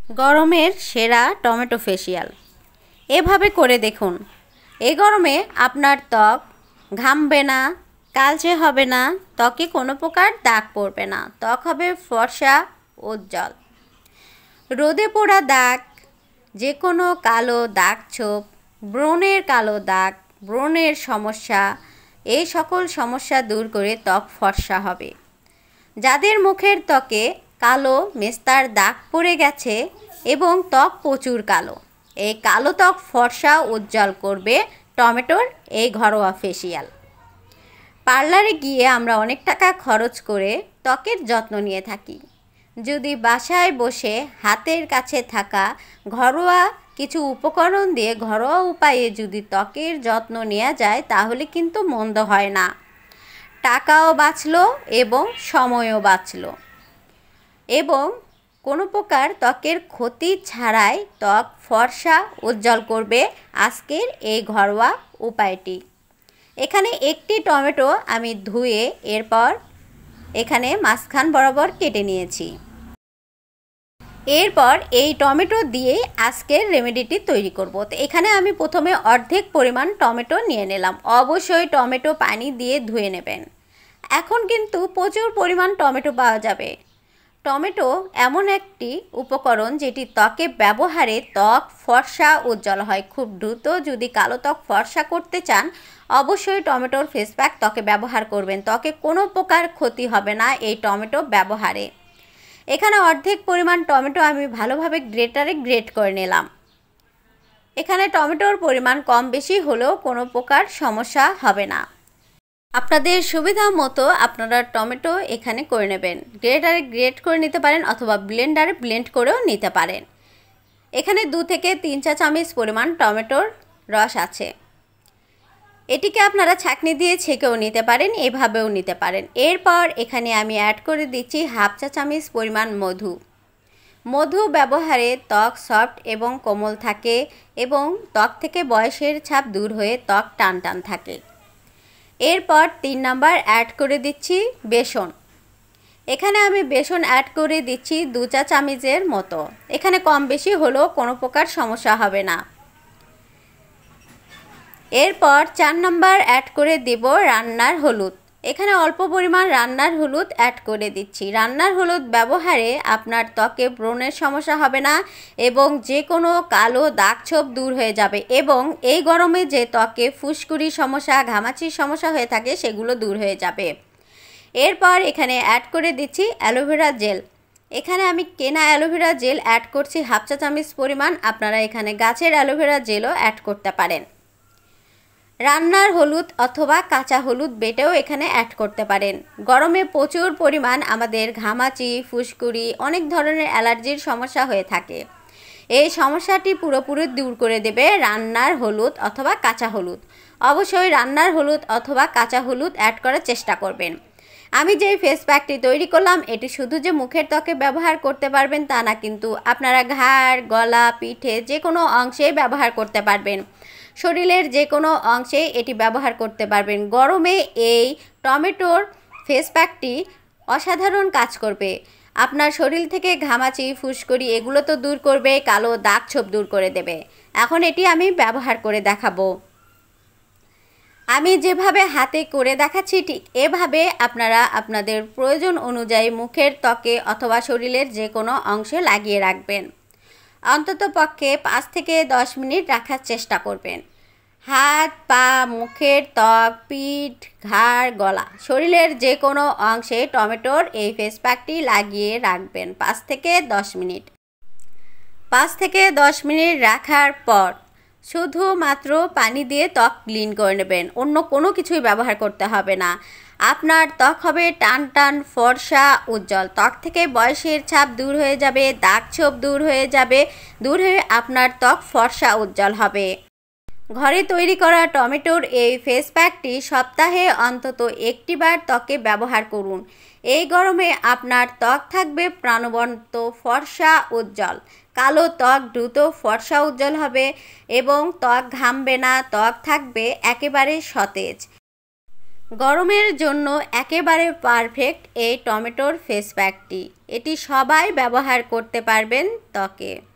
গরমের সেরা tomato facial এভাবে করে দেখুন। এই গরমে আপনার ত্বক ঘামবে না, কালচে হবে না, ত্বকে কোনো প্রকার দাগ পড়বে না, ত্বক হবে ফর্সা উজ্জ্বল। রোদে পোড়া দাগ, যে কোনো কালো দাগ ছোপ, ব্রণের কালো দাগ, ব্রণের সমস্যা, এই সকল সমস্যা দূর করে ত্বক ফর্সা হবে। যাদের মুখের ত্বকে কালো মেস্তার দাগ পড়ে গেছে এবং ত্বক প্রচুর কালো, এই কালো ত্বক ফর্সা উজ্জ্বল করবে টমেটোর এই ঘরোয়া ফেসিয়াল। পার্লারে গিয়ে আমরা অনেক টাকা খরচ করে ত্বকের যত্ন নিয়ে থাকি। যদি বাসায় বসে হাতের কাছে থাকা ঘরোয়া কিছু উপকরণ দিয়ে ঘরোয়া উপায়ে যদি ত্বকের যত্ন নেওয়া যায় তাহলে কিন্তু মন্দ হয় না, টাকাও বাঁচলো এবং সময়ও বাঁচলো এবং কোনো প্রকার ত্বকের ক্ষতি ছাড়াই ত্বক ফর্সা উজ্জ্বল করবে আজকের এই ঘরোয়া উপায়টি। এখানে একটি টমেটো আমি ধুয়ে এরপর এখানে মাঝখান বরাবর কেটে নিয়েছি। এরপর এই টমেটো দিয়ে আজকের রেমেডিটি তৈরি করব। তো এখানে আমি প্রথমে অর্ধেক পরিমাণ টমেটো নিয়ে নিলাম। অবশ্যই টমেটো পানি দিয়ে ধুয়ে নেবেন। এখন কিন্তু প্রচুর পরিমাণ টমেটো পাওয়া যাবে। টমেটো এমন একটি উপকরণ যেটি ত্বকে ব্যবহারে ত্বক ফর্সা উজ্জ্বল হয়। খুব দ্রুত যদি কালো ত্বক ফর্সা করতে চান অবশ্যই টমেটোর ফেস প্যাক ত্বকে ব্যবহার করবেন। ত্বকে কোনো প্রকার ক্ষতি হবে না এই টমেটো ব্যবহারে। এখানে অর্ধেক পরিমাণ টমেটো আমি ভালোভাবে গ্রেটারে গ্রেট করে নিলাম। এখানে টমেটোর পরিমাণ কম বেশি হলেও কোনো প্রকার সমস্যা হবে না। আপনাদের সুবিধা মতো আপনারা টমেটো এখানে করে নেবেন। গ্রেটারে গ্রেট করে নিতে পারেন অথবা ব্লেন্ডারে ব্লেন্ড করেও নিতে পারেন। এখানে 2 থেকে 3 চা চামচ পরিমাণ টমেটোর রস আছে। এটিকে আপনারা ছাঁকনি দিয়ে ছেঁকেও নিতে পারেন, এভাবেও নিতে পারেন। এরপর এখানে আমি অ্যাড করে দিচ্ছি হাফ চা চামচ পরিমাণ মধু। মধু ব্যবহারে ত্বক সফট এবং কোমল থাকে এবং ত্বক থেকে বয়সের ছাপ দূর হয়ে ত্বক টান টান থাকে। এরপর 3 নাম্বার অ্যাড করে দিচ্ছি বেসন। এখানে আমি বেসন অ্যাড করে দিচ্ছি 2 চা চামচের মতো। এখানে কম বেশি হলেও কোনো প্রকার সমস্যা হবে না। এরপর 4 নাম্বার অ্যাড করে দেব রান্নার হলুদ। এখানে অল্প পরিমাণ রান্নার হলুদ অ্যাড করে দিচ্ছি। রান্নার হলুদ ব্যবহারে আপনার ত্বকে ব্রণের সমস্যা হবে না এবং যে কোনো কালো দাগ ছোপ দূর হয়ে যাবে এবং এই গরমে যে ত্বকে ফুসকুড়ি সমস্যা, ঘামাচির সমস্যা হয়ে থাকে সেগুলো দূর হয়ে যাবে। এরপর এখানে অ্যাড করে দিচ্ছি অ্যালোভেরা জেল। এখানে আমি কেনা অ্যালোভেরা জেল অ্যাড করছি হাফ চা চামচ পরিমাণ। আপনারা এখানে গাছের অ্যালোভেরা জেলও অ্যাড করতে পারেন। রান্নার হলুদ অথবা কাঁচা হলুদ বেটেও এখানে অ্যাড করতে পারেন। গরমে প্রচুর পরিমাণ আমাদের ঘামাচি, ফুসকুড়ি, অনেক ধরনের অ্যালার্জির সমস্যা হয়ে থাকে। এই সমস্যাটি পুরোপুরি দূর করে দেবে রান্নার হলুদ অথবা কাঁচা হলুদ। অবশ্যই রান্নার হলুদ অথবা কাঁচা হলুদ অ্যাড করার চেষ্টা করবেন। আমি যেই ফেস প্যাকটি তৈরি করলাম এটি শুধু যে মুখের ত্বকে ব্যবহার করতে পারবেন তা না, কিন্তু আপনারা ঘাড়, গলা, পিঠে যে কোনো অংশেই ব্যবহার করতে পারবেন। শরীরের যে কোনো অংশে এটি ব্যবহার করতে পারবেন। গরমে এই টমেটোর ফেস প্যাকটি অসাধারণ কাজ করবে। আপনার শরীর থেকে ঘামাচি, ফুসকুড়ি এগুলো তো দূর করবে, কালো দাগ ছোপ দূর করে দেবে। এখন এটি আমি ব্যবহার করে দেখাবো। আমি যেভাবে হাতে করে দেখাচ্ছি ঠিক এভাবে আপনারা আপনাদের প্রয়োজন অনুযায়ী মুখের ত্বকে অথবা শরীরের যে কোনো অংশে লাগিয়ে রাখবেন। অন্তত পক্ষে 5 থেকে 10 মিনিট রাখার চেষ্টা করবেন। হাত, পা, মুখের ত্বক, পিঠ, ঘাড়, গলা, শরীরের যে কোনো অংশে টমেটোর এই ফেস প্যাকটি লাগিয়ে রাখবেন 5 থেকে 10 মিনিট। 5 থেকে 10 মিনিট রাখার পর শুধুমাত্র পানি দিয়ে ত্বক ক্লিন করে নেবেন। অন্য কোনো কিছুই ব্যবহার করতে হবে না। আপনার ত্বক হবে টান টান, ফর্সা, উজ্জ্বল। ত্বক থেকে বয়সের ছাপ দূর হয়ে যাবে, দাগ ছোপ দূর হয়ে যাবে, দূর হয়ে আপনার ত্বক ফর্সা উজ্জ্বল হবে। ঘরে তৈরি করা টমেটোর এই ফেস প্যাকটি সপ্তাহে অন্তত একটি বার ত্বকে ব্যবহার করুন। এই গরমে আপনার ত্বক থাকবে প্রাণবন্ত, ফর্সা, উজ্জ্বল। কালো ত্বক দ্রুত ফর্সা উজ্জ্বল হবে এবং ত্বক ঘামবে না, ত্বক থাকবে একেবারে সতেজ। গরমের জন্য একেবারে পারফেক্ট এই টমেটোর ফেস প্যাকটি। এটি সবাই ব্যবহার করতে পারবেন ত্বকে।